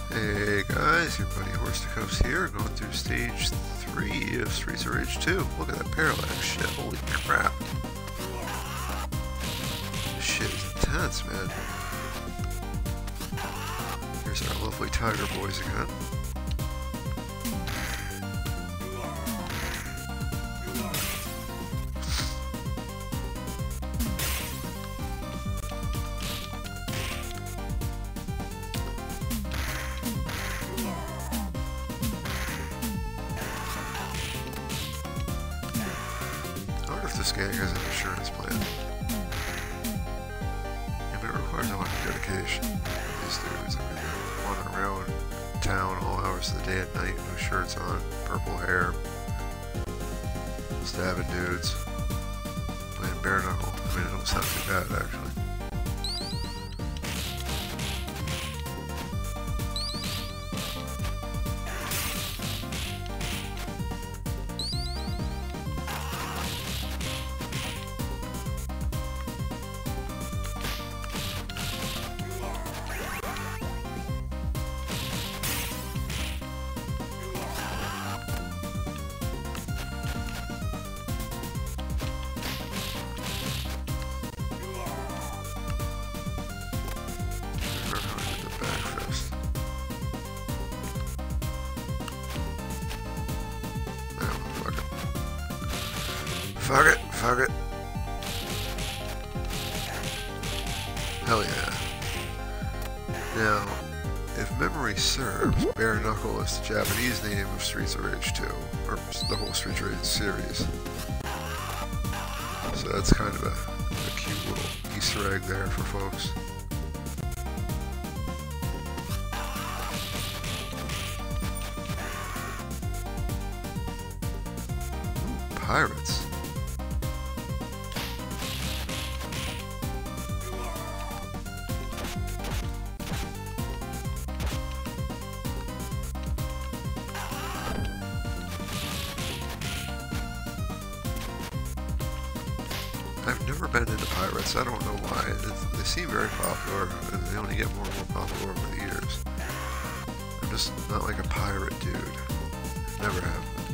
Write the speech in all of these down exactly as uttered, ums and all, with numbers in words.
Hey guys, your buddy Horseticuffs here, going through stage three of Streets of Rage two. Look at that parallax shit, holy crap. This shit is intense, man. Here's our lovely tiger boys again. This gang has an insurance plan. I mean, it requires a lot of dedication. These dudes, I mean, they're wandering around town all hours of the day and night, no shirts on, purple hair, stabbing dudes, playing bare knuckle. I mean, it don't sound too bad, actually. Fuck it, fuck it. Hell yeah. Now, if memory serves, Bare Knuckle is the Japanese name of Streets of Rage two, or the whole Streets of Rage series. So that's kind of a, a cute little Easter egg there for folks. Ooh, pirates. I've never been into pirates, I don't know why. It, they seem very popular, and they only get more and more popular over the years. I'm just not like a pirate dude. Never have been.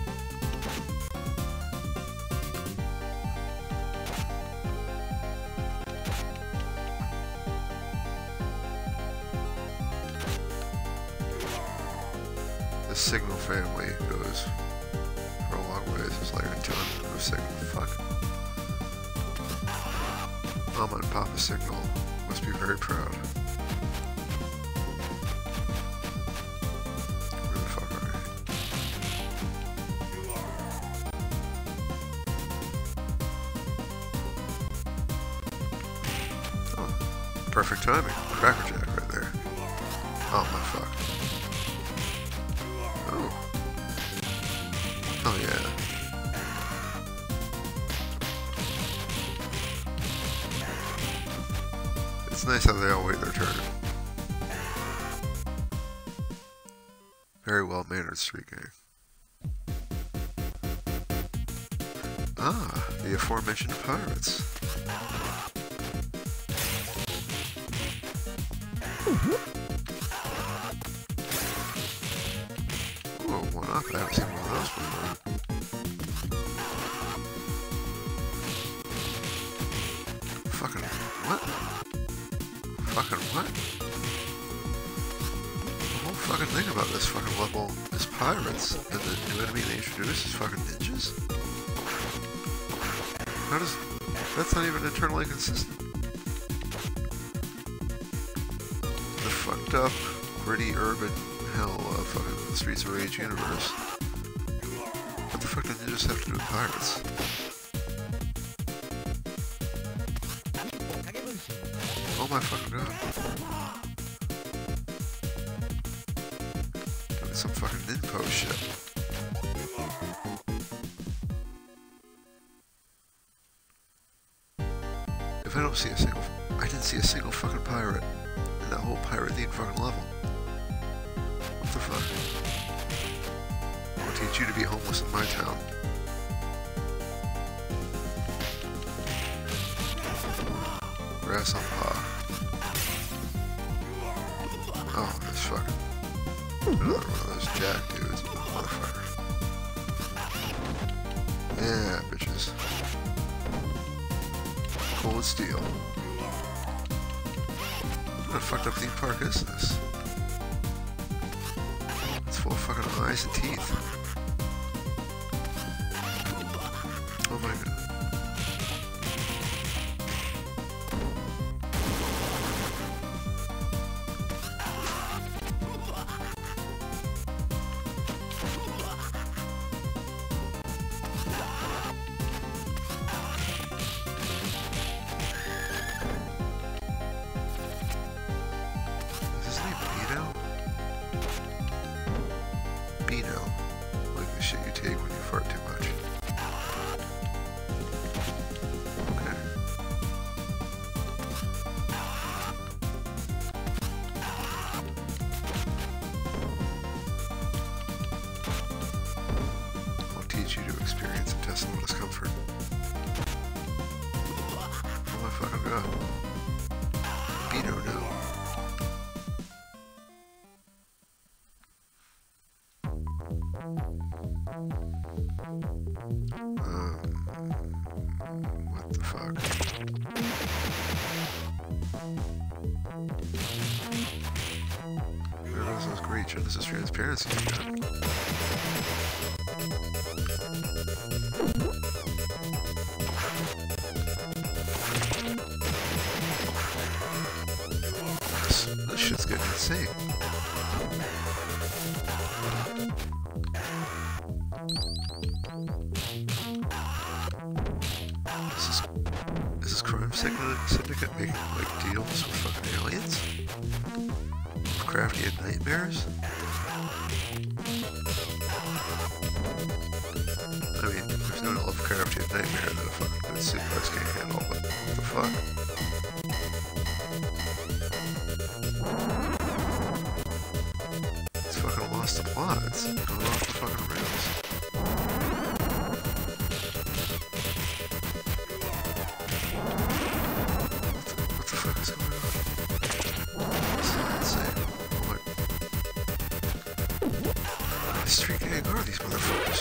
The Signal family goes for a long ways. It's like a ton of Signal. Fuck. Mama and Papa Signal must be very proud. Where the fuck are they? Oh, perfect timing. Crackerjack right there. Oh my fuck. Oh. Oh yeah. It's nice how they all wait their turn. Very well-mannered street gang. Ah, the aforementioned pirates. Oh, one up. I haven't seen one of those before. Fucking what? Fucking what? The whole fucking thing about this fucking level is pirates, and the new enemy they introduce is fucking ninjas? How does... That's not even internally consistent. The fucked up, gritty, urban hell of fucking the Streets of Rage universe. What the fuck did ninjas have to do with pirates? Oh my fucking god. Doing some fucking ninpo shit. If I don't see a single... I didn't see a single fucking pirate in that whole pirate-themed fucking level. What the fuck? I'll teach you to be homeless in my town. Grass on paw. Oh, this fucking... Another one of those jack dudes, motherfucker. Yeah, bitches. Cold steel. What a fucked up theme park is this? It's full of fucking eyes and teeth. Oh my god. You to experience and test some discomfort. Oh my fucking god. Beano no. Um, what the fuck? There goes those great Genesis transparency again. This shit's getting insane. Is this, is this crime syndicate making like deals with fucking aliens? Crafty and nightmares? I mean, there's no Lovecraftian nightmare that a fucking good suplex can't handle, but what the fuck? It's fucking lost the plot. It's going off the fucking rails. What the, what the fuck is going on? This is insane. What? What kind of street gang are these motherfuckers?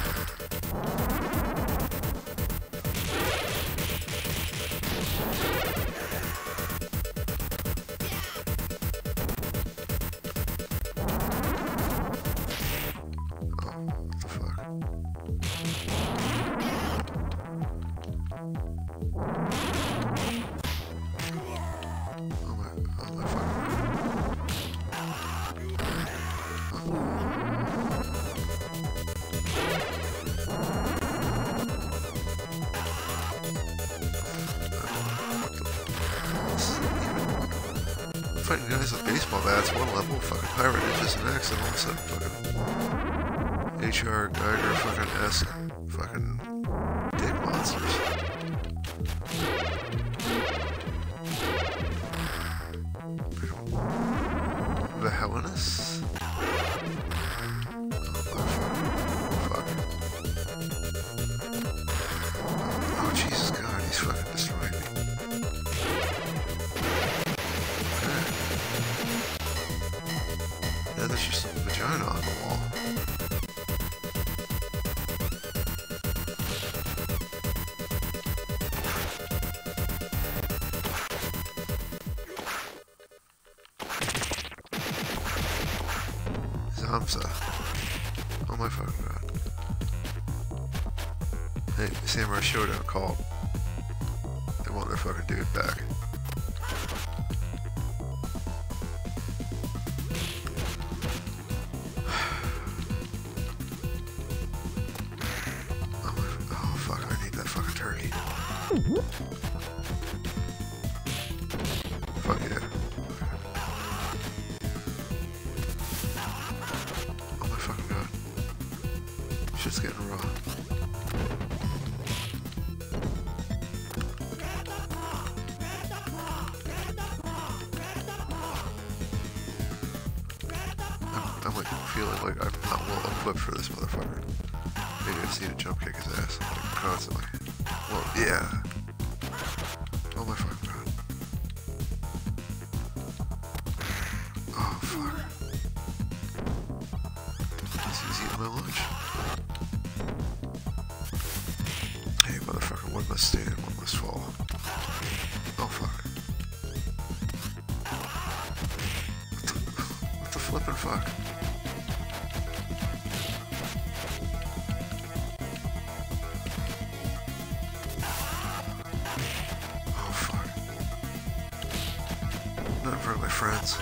Fighting guys with baseball bats, one level, fucking pirate ninjas and Axel, all of a sudden fucking H R Geiger fucking esque fucking dick monsters. Vaginas? Oh, Jesus God, he's fucking destroying me. Yeah, there's just some vagina on the wall. Zamsa. Oh my fucking god. Hey, Samurai Showdown called. They want their fucking dude back. Fuck yeah. Oh my fucking god. Shit's getting raw. I'm, I'm like feeling like I'm not well equipped for this motherfucker. Maybe I just need to jump kick his ass like constantly. Well, yeah. Oh my fucking god. Oh fuck. eating my lunch. Hey, motherfucker, one must stand, one must fall. Oh, fuck. What the, what the flippin' fuck? Oh, fuck. Not in front of my friends.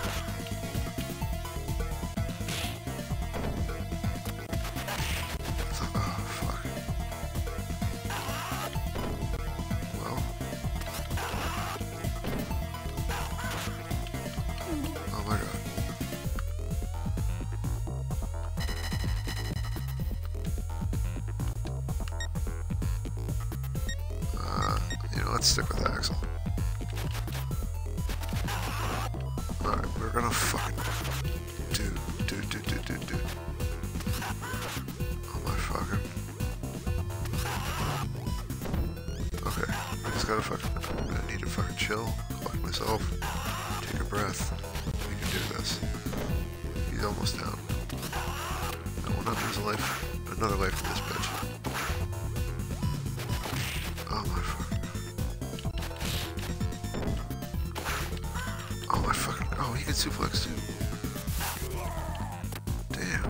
Let's stick with Axel. Alright, we're gonna fucking do, do, do, do, do, do. Oh my fucking. Okay, I just gotta fucking, I need to fucking chill, collect myself, take a breath. We can do this. He's almost down. I will not lose a life, another life for this bitch. Oh my fucking. Oh my fucking, oh, he can suplex too. Damn.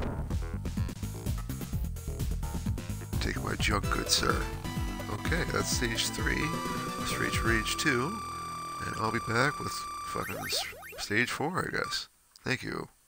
Take my junk, good sir. Okay, that's stage three. Let's reach stage two. And I'll be back with fucking stage four, I guess. Thank you.